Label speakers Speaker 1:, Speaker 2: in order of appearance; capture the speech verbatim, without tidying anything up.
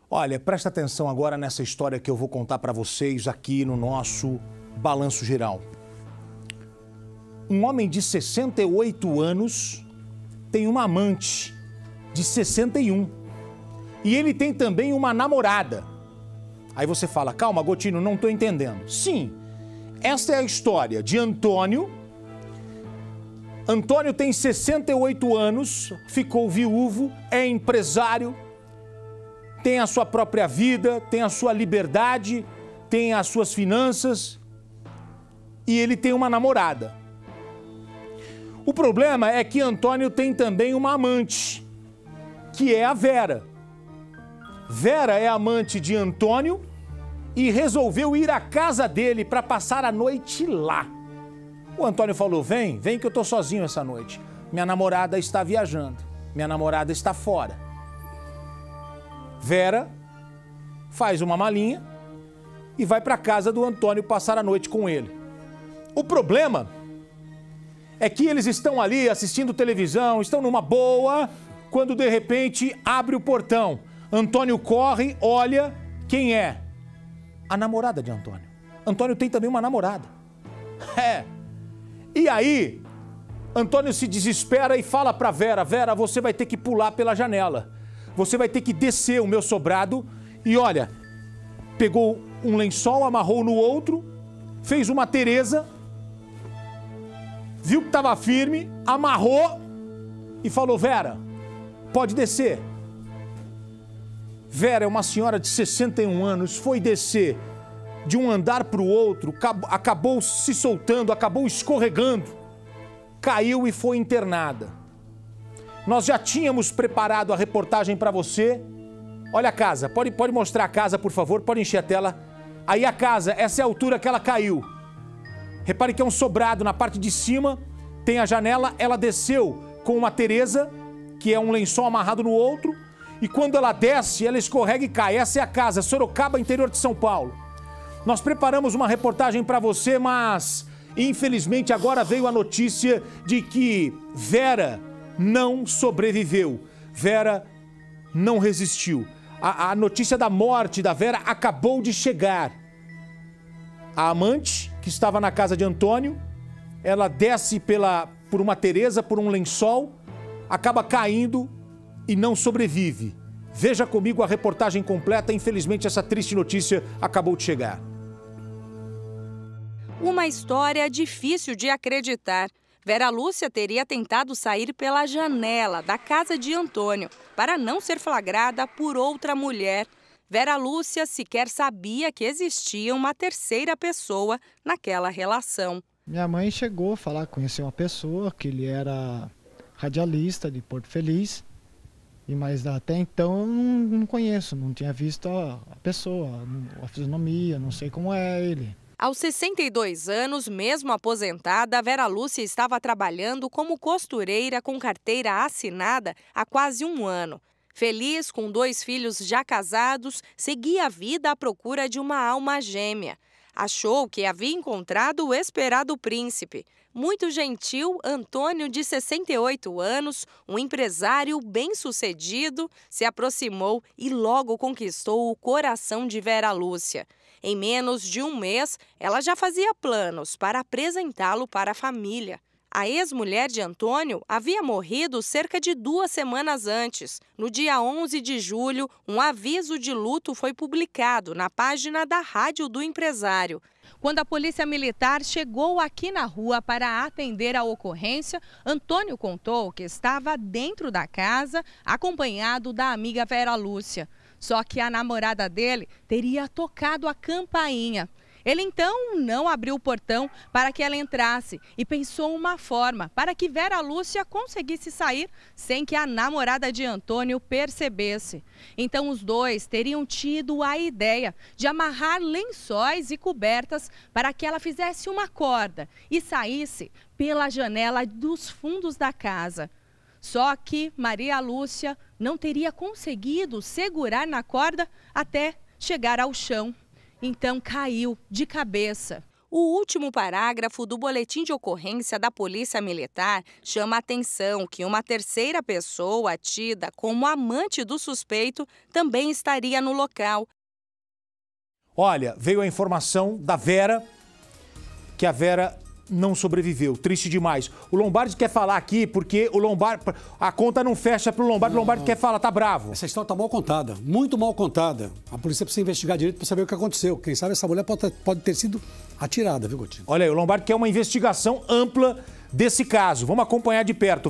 Speaker 1: Olha, presta atenção agora nessa história que eu vou contar para vocês aqui no nosso Balanço Geral. Um homem de sessenta e oito anos tem uma amante de sessenta e um. E ele tem também uma namorada. Aí você fala, calma, Gotino, não estou entendendo. Sim, esta é a história de Antônio. Antônio tem sessenta e oito anos, ficou viúvo, é empresário, tem a sua própria vida, tem a sua liberdade, tem as suas finanças e ele tem uma namorada. O problema é que Antônio tem também uma amante, que é a Vera. Vera é amante de Antônio e resolveu ir à casa dele para passar a noite lá. O Antônio falou, vem, vem que eu tô sozinho essa noite. Minha namorada está viajando, minha namorada está fora. Vera faz uma malinha e vai para a casa do Antônio passar a noite com ele. O problema é que eles estão ali assistindo televisão, estão numa boa, quando de repente abre o portão. Antônio corre, olha, quem é? A namorada de Antônio. Antônio tem também uma namorada. É. E aí, Antônio se desespera e fala para Vera, Vera, você vai ter que pular pela janela. Você vai ter que descer o meu sobrado e olha, pegou um lençol, amarrou no outro, fez uma Tereza, viu que estava firme, amarrou e falou, Vera, pode descer. Vera é uma senhora de sessenta e um anos, foi descer de um andar para o outro, acabou se soltando, acabou escorregando, caiu e foi internada. Nós já tínhamos preparado a reportagem para você. Olha a casa, pode, pode mostrar a casa, por favor, pode encher a tela. Aí a casa, essa é a altura que ela caiu. Repare que é um sobrado na parte de cima, tem a janela, ela desceu com uma Tereza, que é um lençol amarrado no outro, e quando ela desce, ela escorrega e cai. Essa é a casa, Sorocaba, interior de São Paulo. Nós preparamos uma reportagem para você, mas infelizmente agora veio a notícia de que Vera não sobreviveu. Vera não resistiu. A, a notícia da morte da Vera acabou de chegar. A amante, que estava na casa de Antônio, ela desce pela, por uma Tereza, por um lençol, acaba caindo e não sobrevive. Veja comigo a reportagem completa. Infelizmente, essa triste notícia acabou de chegar.
Speaker 2: Uma história difícil de acreditar. Vera Lúcia teria tentado sair pela janela da casa de Antônio para não ser flagrada por outra mulher. Vera Lúcia sequer sabia que existia uma terceira pessoa naquela relação.
Speaker 3: Minha mãe chegou a falar que conheceu uma pessoa, que ele era radialista de Porto Feliz, e mas até então eu não, não conheço, não tinha visto a, a pessoa, a fisionomia, não sei como é ele.
Speaker 2: Aos sessenta e dois anos, mesmo aposentada, Vera Lúcia estava trabalhando como costureira com carteira assinada há quase um ano. Feliz, com dois filhos já casados, seguia a vida à procura de uma alma gêmea. Achou que havia encontrado o esperado príncipe. Muito gentil, Antônio, de sessenta e oito anos, um empresário bem-sucedido, se aproximou e logo conquistou o coração de Vera Lúcia. Em menos de um mês, ela já fazia planos para apresentá-lo para a família. A ex-mulher de Antônio havia morrido cerca de duas semanas antes. No dia onze de julho, um aviso de luto foi publicado na página da rádio do empresário. Quando a polícia militar chegou aqui na rua para atender a ocorrência, Antônio contou que estava dentro da casa, acompanhado da amiga Vera Lúcia. Só que a namorada dele teria tocado a campainha. Ele então não abriu o portão para que ela entrasse e pensou uma forma para que Vera Lúcia conseguisse sair sem que a namorada de Antônio percebesse. Então os dois teriam tido a ideia de amarrar lençóis e cobertas para que ela fizesse uma corda e saísse pela janela dos fundos da casa. Só que Maria Lúcia não teria conseguido segurar na corda até chegar ao chão. Então caiu de cabeça. O último parágrafo do boletim de ocorrência da Polícia Militar chama a atenção que uma terceira pessoa, tida como amante do suspeito, também estaria no local.
Speaker 1: Olha, veio a informação da Vera, que a Vera não sobreviveu. Triste demais. O Lombardi quer falar aqui porque o Lombardi, a conta não fecha pro Lombardi, não, o Lombardi quer falar, tá bravo.
Speaker 4: Essa história tá mal contada, muito mal contada. A polícia precisa investigar direito para saber o que aconteceu. Quem sabe essa mulher pode ter, pode ter sido atirada, viu, Coutinho?
Speaker 1: Olha aí, o Lombardi quer uma investigação ampla desse caso. Vamos acompanhar de perto.